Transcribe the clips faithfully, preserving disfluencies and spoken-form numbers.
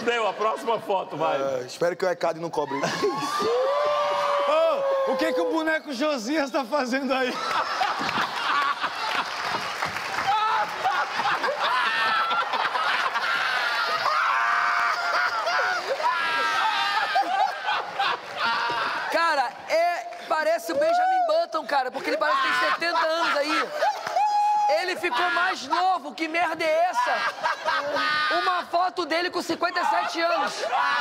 Deu, a próxima foto, vai. Uh, espero que o ECAD não cobre. Oh, o que que o boneco Josias tá fazendo aí? Cara, é... parece o Benjamin Button, cara, porque ele parece que tem setenta anos aí. Ele ficou mais novo, que merda é essa? Uma foto dele com cinquenta e sete anos.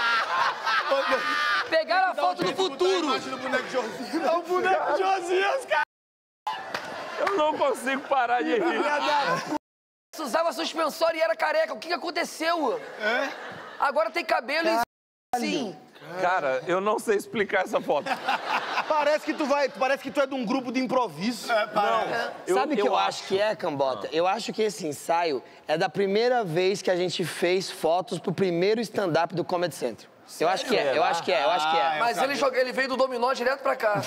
Pegaram a foto do futuro. É o boneco Josias, cara. Eu não consigo parar de rir. Usava suspensório e era careca. O que que aconteceu? É? Agora tem cabelo e... Sim. Cara, eu não sei explicar essa foto. Parece que tu vai, parece que tu é de um grupo de improviso. É, Não. Eu, Sabe o que eu, eu acho. acho que é, Cambota? Eu acho que esse ensaio é da primeira vez que a gente fez fotos pro primeiro stand-up do Comedy Central. Eu acho que é, eu acho que é, eu acho que é. Mas ele, joga, ele veio do dominó direto pra cá.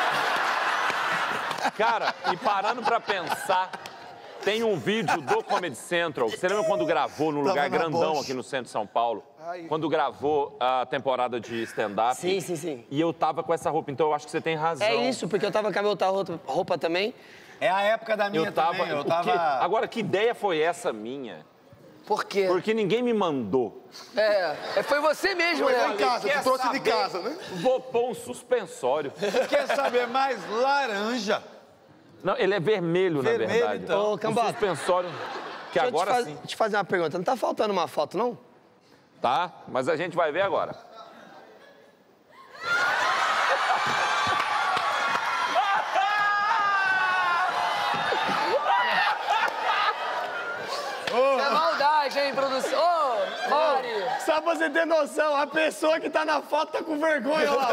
Cara, e parando pra pensar, tem um vídeo do Comedy Central. Você lembra quando gravou num lugar grandão Bosch. aqui no centro de São Paulo? Ai. Quando gravou a temporada de stand-up? Sim, sim, sim. E eu tava com essa roupa, então eu acho que você tem razão. É isso, porque eu tava com a minha outra roupa, roupa também. É a época da minha Eu tava, também, eu o tava... quê? Agora, que ideia foi essa minha? Por quê? Porque ninguém me mandou. É, é, foi você mesmo, Foi né? em casa, tu trouxe de casa, né? Vou pôr um suspensório. Quer saber mais? Laranja. Não, ele é vermelho, Vermelho, na verdade. então. Ô, Um Cambota, suspensório, que deixa eu agora te, faz- sim. te fazer uma pergunta. Não tá faltando uma foto, não? Tá, mas a gente vai ver agora. É maldade, hein, produção? Ô, Mari! Só pra você ter noção, a pessoa que tá na foto tá com vergonha lá.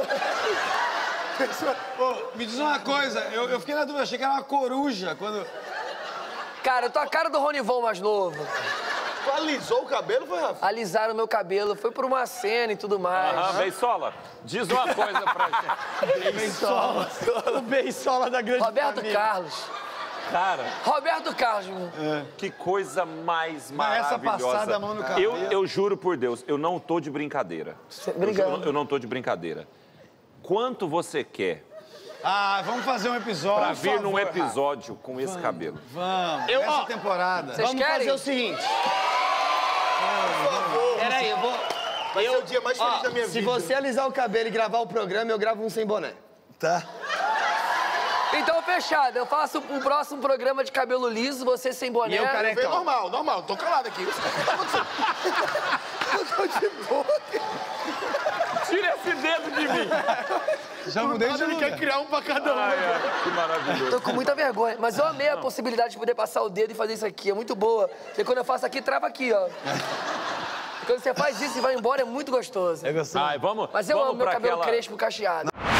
Ô, me diz uma coisa, eu, eu fiquei na dúvida, achei que era uma coruja quando... Cara, eu tô a cara do Ronivon mais novo. Tu alisou o cabelo, foi, Rafa? Alisaram meu cabelo, foi por uma cena e tudo mais. Aham, Beisola, diz uma coisa pra gente. Beisola. O Beisola da grande Roberto família. Carlos. Cara, Roberto Carlos, meu. que coisa mais Mas essa maravilhosa. passada a mão no cabelo. Eu, eu juro por Deus, eu não tô de brincadeira. Obrigado. Eu, juro, eu não tô de brincadeira. Quanto você quer Ah, vamos fazer um episódio, pra por vir num favor, episódio com esse cabelo? Rafa. Vamos, Eu- essa ó, temporada. Vocês Vamos querem? fazer o seguinte. Por favor. Peraí, eu vou... Vai eu, ser o dia mais feliz ó, da minha se vida. você alisar o cabelo e gravar o programa, eu gravo um sem boné. Tá. Então, fechado. Eu faço o próximo programa de cabelo liso, você sem boné. E eu careca. Vem normal, normal. Tô calado aqui. Eu tô de boa. Tira esse dedo de mim! Já mudei de Ele lugar. quer criar um pra cada um. Ai, ai, que maravilhoso. Tô com muita vergonha. Mas eu amei a possibilidade de poder passar o dedo e fazer isso aqui. É muito boa. Porque quando eu faço aqui, trava aqui, ó. E quando você faz isso e vai embora, é muito gostoso. É gostoso. Ai, vamos, Mas eu vamos amo meu pra cabelo aquela... crespo cacheado.